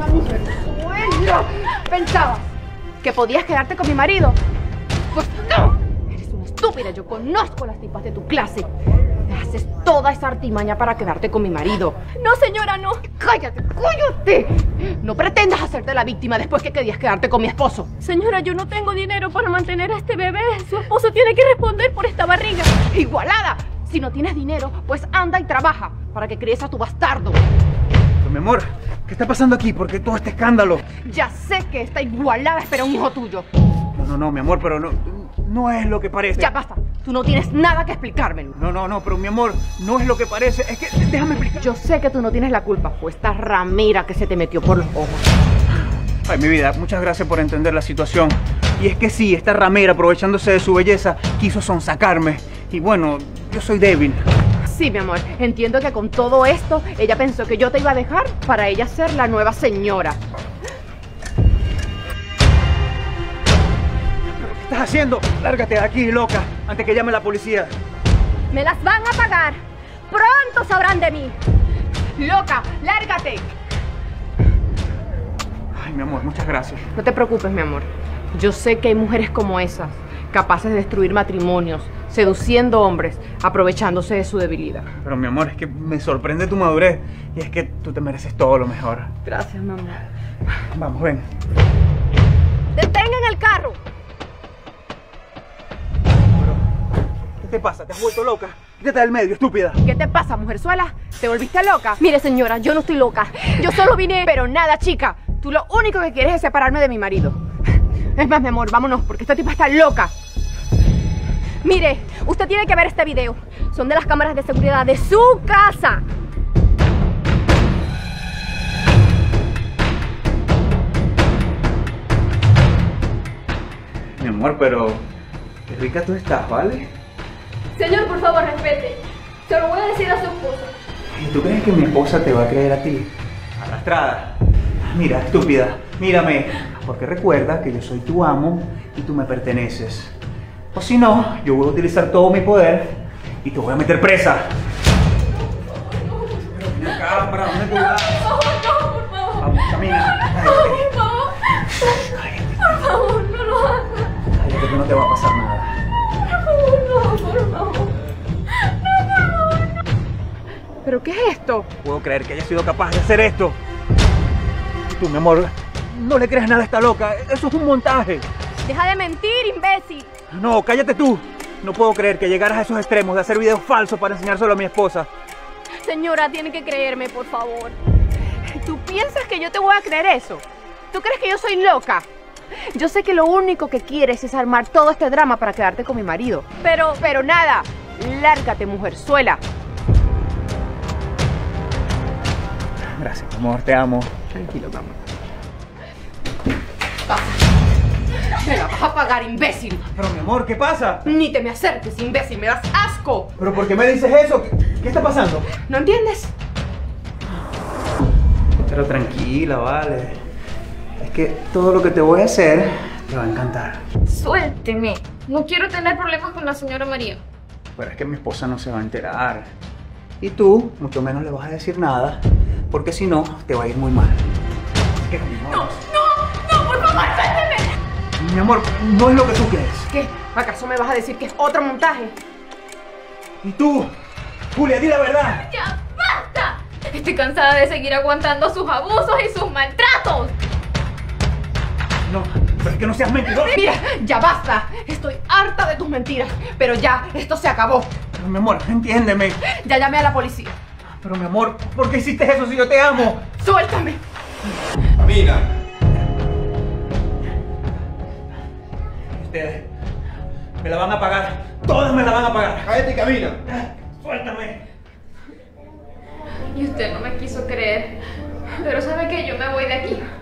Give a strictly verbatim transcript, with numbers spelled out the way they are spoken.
una mujer sueña. ¿Pensabas que podías quedarte con mi marido? Pues no. Eres una estúpida. Yo conozco las tipas de tu clase. Te haces toda esa artimaña para quedarte con mi marido. No, señora, no. ¡Cállate, cállate! No pretendas hacerte la víctima después que querías quedarte con mi esposo. Señora, yo no tengo dinero para mantener a este bebé. Su esposo tiene que responder por esta barriga. ¡Igualada! Si no tienes dinero, pues anda y trabaja para que críes a tu bastardo. Pero mi amor, ¿qué está pasando aquí? ¿Por qué todo este escándalo? Ya sé que esta Igualada espera un hijo tuyo. No, no, no, mi amor, pero no, no es lo que parece. Ya basta. Tú no tienes nada que explicármelo. No, no, no, pero mi amor, no es lo que parece. Es que, déjame explicar. Yo sé que tú no tienes la culpa. Fue esta ramera que se te metió por los ojos. Ay, mi vida, muchas gracias por entender la situación. Y es que sí, esta ramera, aprovechándose de su belleza, quiso sonsacarme. Y bueno, yo soy débil. Sí, mi amor. Entiendo que con todo esto, ella pensó que yo te iba a dejar para ella ser la nueva señora. ¿Qué estás haciendo? Lárgate de aquí, loca, antes que llame la policía. Me las van a pagar. Pronto sabrán de mí. ¡Loca! ¡Lárgate! Ay, mi amor, muchas gracias. No te preocupes, mi amor. Yo sé que hay mujeres como esas, capaces de destruir matrimonios, seduciendo hombres, aprovechándose de su debilidad. Pero mi amor, es que me sorprende tu madurez. Y es que tú te mereces todo lo mejor. Gracias, mi amor. Vamos, ven. ¡Detengan el carro! ¿Qué te pasa? ¿Te has vuelto loca? Quítate del medio, estúpida. ¿Qué te pasa, mujerzuela? ¿Te volviste loca? Mire, señora, yo no estoy loca. Yo solo vine... Pero nada, chica. Tú lo único que quieres es separarme de mi marido. Es más, mi amor, vámonos, porque esta tipa está loca. Mire, usted tiene que ver este video. Son de las cámaras de seguridad de su casa. Mi amor, pero... qué rica tú estás, ¿vale? Señor, por favor, respete. Se lo voy a decir a su esposa. ¿Y tú crees que mi esposa te va a creer a ti? Arrastrada. Mira, estúpida, mírame. Porque recuerda que yo soy tu amo y tú me perteneces. O si no, yo voy a utilizar todo mi poder y te voy a meter presa. Ven acá, para dónde tú vas. Por favor, no, por favor. Vamos, camina. Por favor. Cállate. Por favor, no lo hagas. Cállate que no te va a pasar nada. Por favor, no, por favor. ¿Pero qué es esto? No puedo creer que haya sido capaz de hacer esto. Y tú, mi amor, no le creas nada a esta loca. Eso es un montaje. Deja de mentir, imbécil. No, cállate tú. No puedo creer que llegaras a esos extremos de hacer videos falsos para enseñárselo a mi esposa. Señora, tiene que creerme, por favor. ¿Tú piensas que yo te voy a creer eso? ¿Tú crees que yo soy loca? Yo sé que lo único que quieres es armar todo este drama para quedarte con mi marido. Pero... Pero nada. Lárgate, mujerzuela. Gracias, mi amor, te amo. Tranquilo, vamos. Pasa. Me la vas a pagar, imbécil. Pero mi amor, ¿qué pasa? Ni te me acerques, imbécil. Me das asco. ¿Pero por qué me dices eso? ¿Qué, qué está pasando? ¿No entiendes? Pero tranquila, vale. Es que todo lo que te voy a hacer te va a encantar. Suélteme. No quiero tener problemas con la señora María. Pero es que mi esposa no se va a enterar. Y tú, mucho menos le vas a decir nada, porque si no, te va a ir muy mal. Así que, mi amor, No, no, por favor, suélteme. mi amor, no es lo que tú crees. ¿Qué? ¿Acaso me vas a decir que es otro montaje? Y tú, Julia, di la verdad. ¡Ya basta! Estoy cansada de seguir aguantando sus abusos y sus maltratos. No, pero es que no seas mentirosa. Mira, ya basta. Estoy harta de tus mentiras. Pero ya, esto se acabó. Pero, mi amor, entiéndeme. Ya llamé a la policía. Pero mi amor, ¿por qué hiciste eso si yo te amo? ¡Suéltame! Camina. Ustedes me la van a pagar. Todas me la van a pagar. Cállate y camina. Suéltame. Y usted no me quiso creer. Pero ¿sabe qué? Yo me voy de aquí.